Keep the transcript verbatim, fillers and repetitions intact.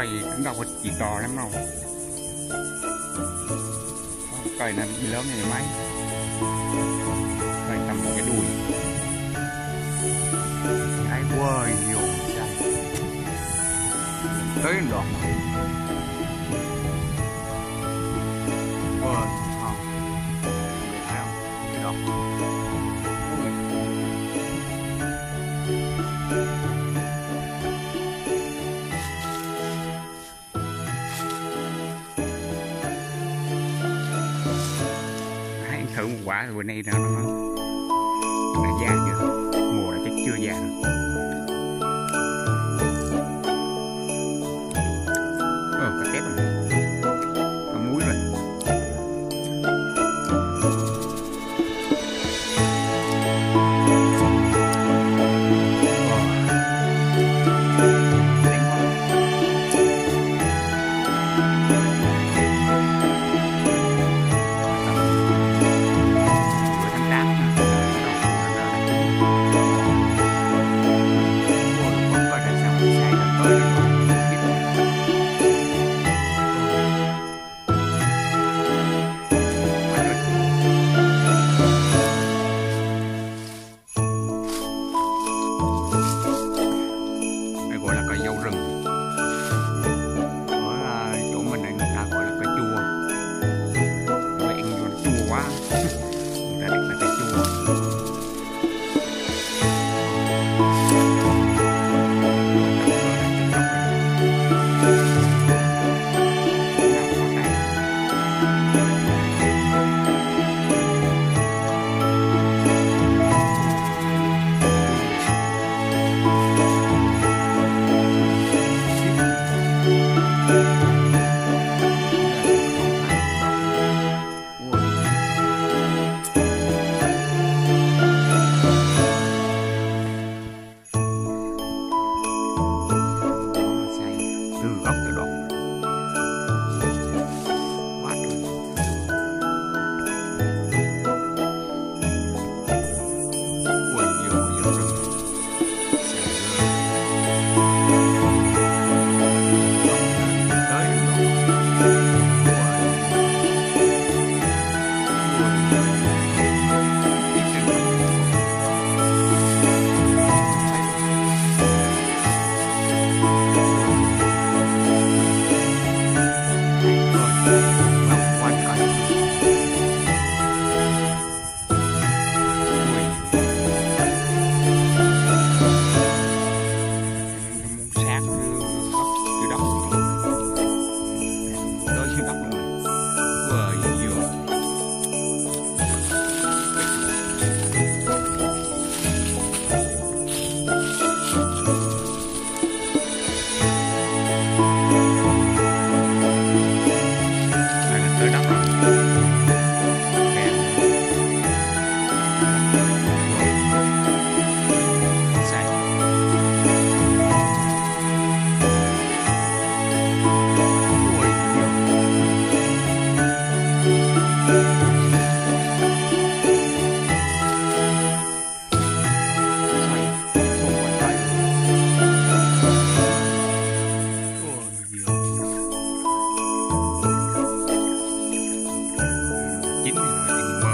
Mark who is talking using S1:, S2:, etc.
S1: Ôi, cũng đâu có chỉ to lắm đâu. Cây này bị lớn như mấy. Cây tầm một cái đùi. Cái quơi vô dài. Tới đoạn mà. Quơi, không. Thấy không? Cái đoạn. Thử một quả rồi bữa nay nó nó nó già chưa, mùa là chắc chưa già đâu. Ờ, có tép rồi, có muối rồi. Chín rồi.